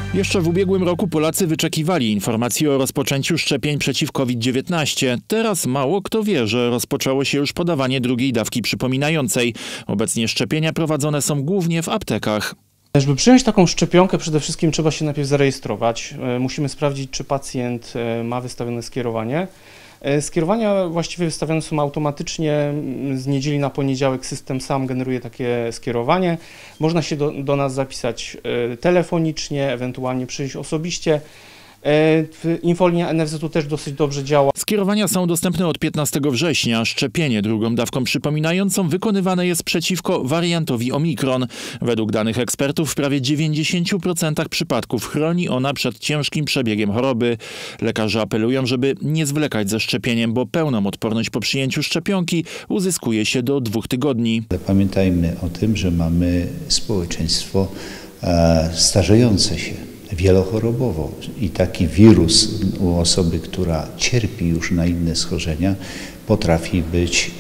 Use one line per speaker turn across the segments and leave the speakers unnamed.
Jeszcze w ubiegłym roku Polacy wyczekiwali informacji o rozpoczęciu szczepień przeciw COVID-19. Teraz mało kto wie, że rozpoczęło się już podawanie drugiej dawki przypominającej. Obecnie szczepienia prowadzone są głównie w aptekach.
Żeby przyjąć taką szczepionkę, przede wszystkim trzeba się najpierw zarejestrować. Musimy sprawdzić, czy pacjent ma wystawione skierowanie. Skierowania właściwie wystawione są automatycznie. Z niedzieli na poniedziałek system sam generuje takie skierowanie. Można się do nas zapisać telefonicznie, ewentualnie przyjść osobiście. Infolinia NFZ-u też dosyć dobrze działa.
Skierowania są dostępne od 15 września. Szczepienie drugą dawką przypominającą wykonywane jest przeciwko wariantowi Omikron. Według danych ekspertów w prawie 90% przypadków chroni ona przed ciężkim przebiegiem choroby. Lekarze apelują, żeby nie zwlekać ze szczepieniem, bo pełną odporność po przyjęciu szczepionki uzyskuje się do 2 tygodni.
Pamiętajmy o tym, że mamy społeczeństwo starzejące się, wielochorobowo i taki wirus u osoby, która cierpi już na inne schorzenia, potrafi być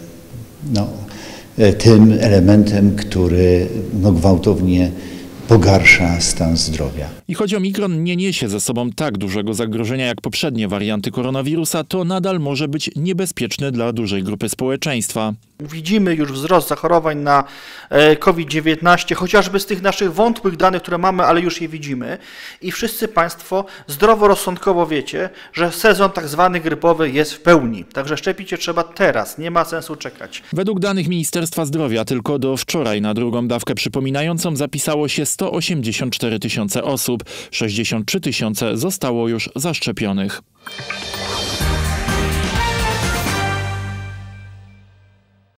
tym elementem, który gwałtownie pogarsza stan zdrowia.
I choć Omikron nie niesie ze sobą tak dużego zagrożenia jak poprzednie warianty koronawirusa, to nadal może być niebezpieczny dla dużej grupy społeczeństwa.
Widzimy już wzrost zachorowań na COVID-19, chociażby z tych naszych wątłych danych, które mamy, ale już je widzimy. I wszyscy Państwo zdroworozsądkowo wiecie, że sezon tak zwany grypowy jest w pełni. Także szczepić się trzeba teraz, nie ma sensu czekać.
Według danych Ministerstwa Zdrowia tylko do wczoraj na drugą dawkę przypominającą zapisało się 184 000 osób. 63 000 zostało już zaszczepionych.